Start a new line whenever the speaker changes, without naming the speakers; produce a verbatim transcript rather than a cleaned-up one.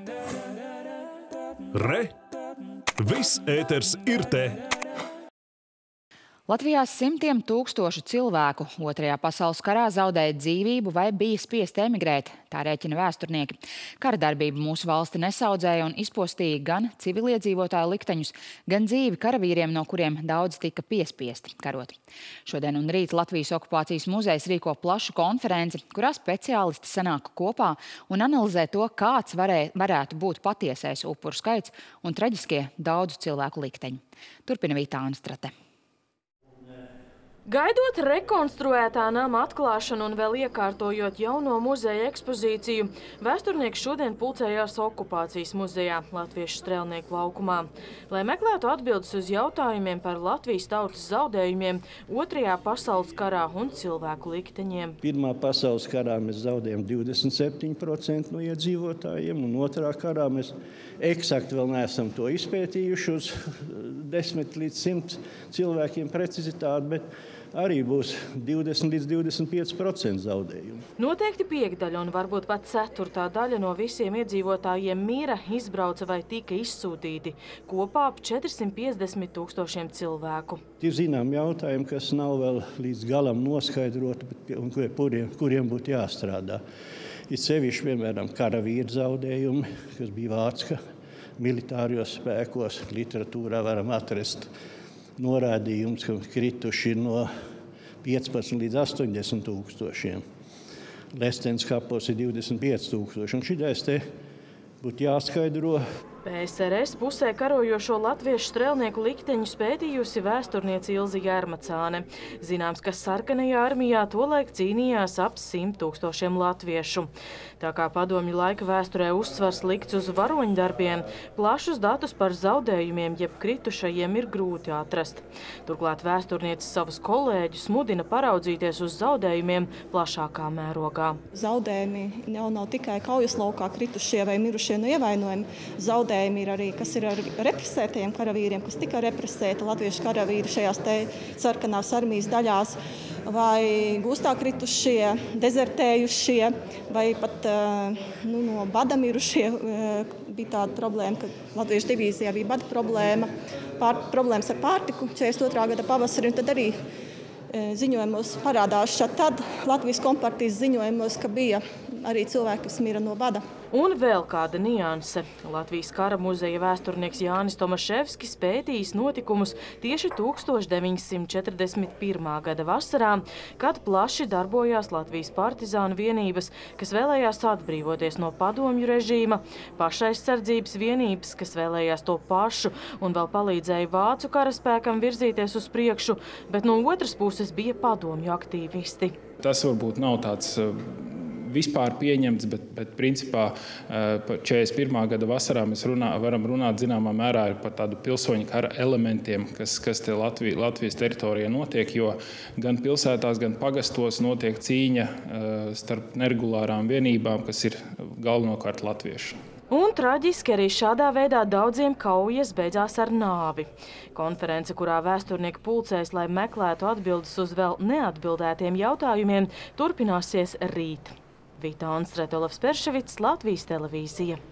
Re! Viss ēters ir te!
Latvijā simtiem tūkstošu cilvēku otrajā pasaules karā zaudēja dzīvību vai bija spiesti emigrēt, tā rēķina vēsturnieki. Kara darbība mūsu valsti nesaudzēja un izpostīja gan civiliedzīvotāju likteņus, gan dzīvi karavīriem, no kuriem daudz tika piespiesti karot. Šodien un rīt Latvijas okupācijas muzejs rīko plašu konferenci, kurā speciālisti sanāk kopā un analizē to, kāds varē, varētu būt patiesais upuru skaits un traģiskie daudzu cilvēku likteņi. Turpina Vīta Anstrate.
Gaidot rekonstruētā nama atklāšanu un vēl iekārtojot jauno muzeja ekspozīciju, vēsturnieki šodien pulcējās okupācijas muzejā Latviešu Strēlnieku laukumā, lai meklētu atbildes uz jautājumiem par Latvijas tautas zaudējumiem otrajā pasaules karā un cilvēku likteņiem.
Pirmā pasaules karā mēs zaudējām divdesmit septiņi procenti no iedzīvotājiem, un otrā karā mēs eksakti vēl neesam to izpētījuši uz desmit līdz simt cilvēkiem precizitāti, bet arī būs divdesmit līdz divdesmit pieci procenti zaudējumu.
Noteikti piekdaļa un varbūt pat ceturtā daļa no visiem iedzīvotājiem mira, izbrauca vai tika izsūtīti. Kopā ap četrsimt piecdesmit tūkstošiem cilvēku.
Ir zinām jautājumi, kas nav vēl līdz galam noskaidroti, un kuriem, kuriem būtu jāstrādā. Ir sevišķi, piemēram, karavīru zaudējumi, kas bija Vācka militārijos spēkos. Literatūrā varam atrast norādījums, ka krituši no piecpadsmit līdz astoņdesmit tūkstošiem. Lestens kapos ir divdesmit pieci tūkstoši. Un šitais te būtu jāskaidro.
P S R S pusē karojošo latviešu strēlnieku likteņus pētījusi vēsturniece Ilze Jērmacāne. Zināms, ka sarkanajā armijā tolaik cīnījās ap simt tūkstošiem latviešu. Tā kā padomju laika vēsturē uzsvars likts uz varoņdarbiem, plašus datus par zaudējumiem jeb kritušajiem ir grūti atrast. Turklāt vēsturniece savus kolēģus mudina paraudzīties uz zaudējumiem plašākā mērogā.
Zaudējumi jau nav tikai kaujas laukā kritušie vai mirušie no ievainojumi. Zaudējumi ir arī, kas ir ar represētajiem karavīriem, kas tika represēti latviešu karavīri šajās te sarkanās armijas daļās, vai gūstā kritušie, dezertējušie, vai pat nu, no bada mirušie. Bija tāda problēma, ka Latviešu divīzijā bija bada problēma, pār, problēmas ar pārtiku četrdesmit otrā gada pavasarī, un tad arī ziņojumos parādās šad tad Latvijas kompartijas ziņojumos, ka bija arī cilvēki, kas mira no bada.
Un vēl kāda nianse. Latvijas kara muzeja vēsturnieks Jānis Tomaševskis pētījis notikumus tieši tūkstoš deviņsimt četrdesmit pirmā gada vasarā, kad plaši darbojās Latvijas partizānu vienības, kas vēlējās atbrīvoties no padomju režīma, pašaizsardzības vienības, kas vēlējās to pašu un vēl palīdzēja vācu karaspēkam virzīties uz priekšu, bet no otras puses bija padomju aktīvisti.
Tas varbūt nav tāds vispār pieņemts, bet, bet principā par četrdesmit pirmā gada vasarā mēs runā, varam runāt zināmā mērā par tādu pilsoņu kara elementiem, kas, kas te Latvijas, Latvijas teritorijā notiek, jo gan pilsētās, gan pagastos notiek cīņa starp neregulārām vienībām, kas ir galvenokārt latvieši.
Un traģiski arī šādā veidā daudziem kaujas beidzās ar nāvi. Konference, kurā vēsturnieki pulcēs, lai meklētu atbildes uz vēl neatbildētiem jautājumiem, turpināsies rīt. Vīta Anstrate, Olavs Perševits, Latvijas televīzija.